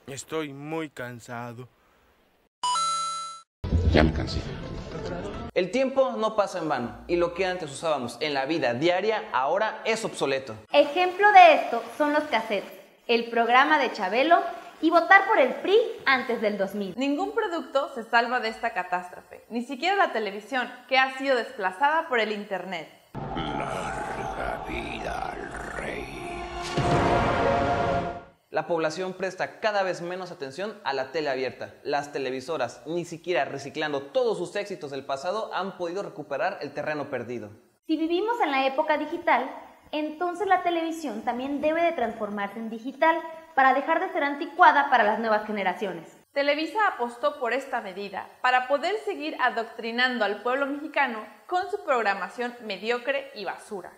Estoy muy cansado. Ya me cansé. El tiempo no pasa en vano y lo que antes usábamos en la vida diaria ahora es obsoleto. Ejemplo de esto son los cassettes, el programa de Chabelo y votar por el PRI antes del 2000. Ningún producto se salva de esta catástrofe, ni siquiera la televisión, que ha sido desplazada por el internet. Larga vida al rey. La población presta cada vez menos atención a la tele abierta. Las televisoras, ni siquiera reciclando todos sus éxitos del pasado, han podido recuperar el terreno perdido. Si vivimos en la época digital, entonces la televisión también debe de transformarse en digital para dejar de ser anticuada para las nuevas generaciones. Televisa apostó por esta medida para poder seguir adoctrinando al pueblo mexicano con su programación mediocre y basura.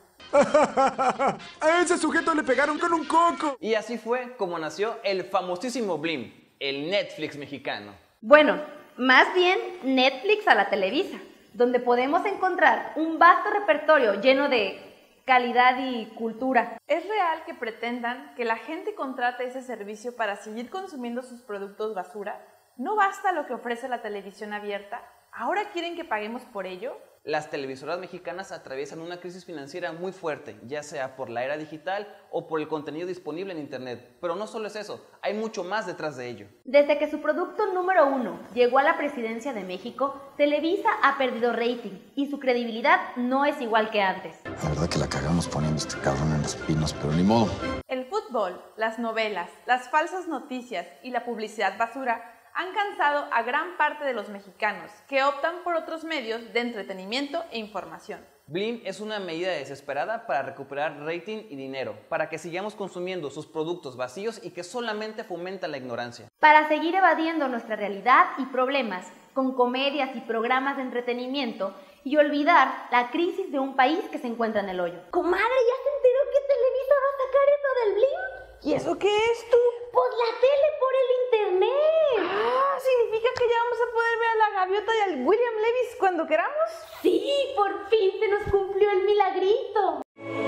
A ese sujeto le pegaron con un coco. Y así fue como nació el famosísimo Blim, el Netflix mexicano. Bueno, más bien Netflix a la Televisa, donde podemos encontrar un vasto repertorio lleno de calidad y cultura. ¿Es real que pretendan que la gente contrate ese servicio para seguir consumiendo sus productos basura? ¿No basta lo que ofrece la televisión abierta? ¿Ahora quieren que paguemos por ello? Las televisoras mexicanas atraviesan una crisis financiera muy fuerte, ya sea por la era digital o por el contenido disponible en internet. Pero no solo es eso, hay mucho más detrás de ello. Desde que su producto número 1 llegó a la presidencia de México, Televisa ha perdido rating y su credibilidad no es igual que antes. La verdad que la cagamos poniendo este cabrón en los pinos, pero ni modo. El fútbol, las novelas, las falsas noticias y la publicidad basura han cansado a gran parte de los mexicanos que optan por otros medios de entretenimiento e información. Blim es una medida desesperada para recuperar rating y dinero, para que sigamos consumiendo sus productos vacíos y que solamente fomentan la ignorancia. Para seguir evadiendo nuestra realidad y problemas con comedias y programas de entretenimiento y olvidar la crisis de un país que se encuentra en el hoyo. Comadre, ¿ya se enteró que Televisa va a sacar eso del Blim? ¿Y eso qué es tú? Pues la tele por el internet. Ah, ¿significa que ya vamos a poder ver a la gaviota y al William Levy cuando queramos? Sí, por fin se nos cumplió el milagrito.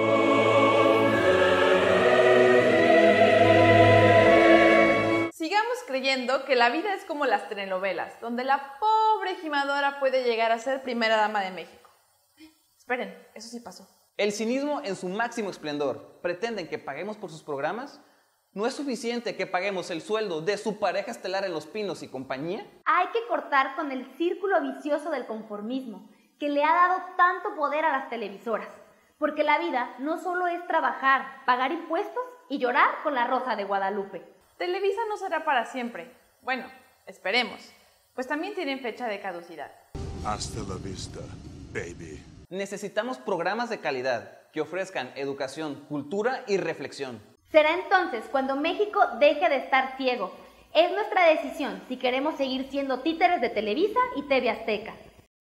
Sigamos creyendo que la vida es como las telenovelas, donde la pobre gimadora puede llegar a ser primera dama de México. Esperen, eso sí pasó. El cinismo en su máximo esplendor. ¿Pretenden que paguemos por sus programas? ¿No es suficiente que paguemos el sueldo de su pareja estelar en Los Pinos y compañía? Hay que cortar con el círculo vicioso del conformismo que le ha dado tanto poder a las televisoras. Porque la vida no solo es trabajar, pagar impuestos y llorar con la Rosa de Guadalupe. Televisa no será para siempre. Bueno, esperemos, pues también tienen fecha de caducidad. Hasta la vista, baby. Necesitamos programas de calidad que ofrezcan educación, cultura y reflexión. Será entonces cuando México deje de estar ciego. Es nuestra decisión si queremos seguir siendo títeres de Televisa y TV Azteca.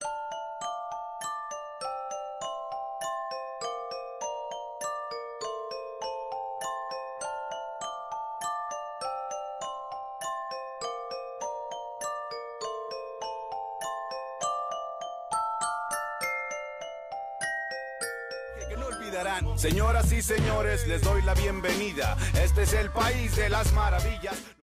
Que no olvidarán. Señoras y señores, les doy la bienvenida. Este es el país de las maravillas.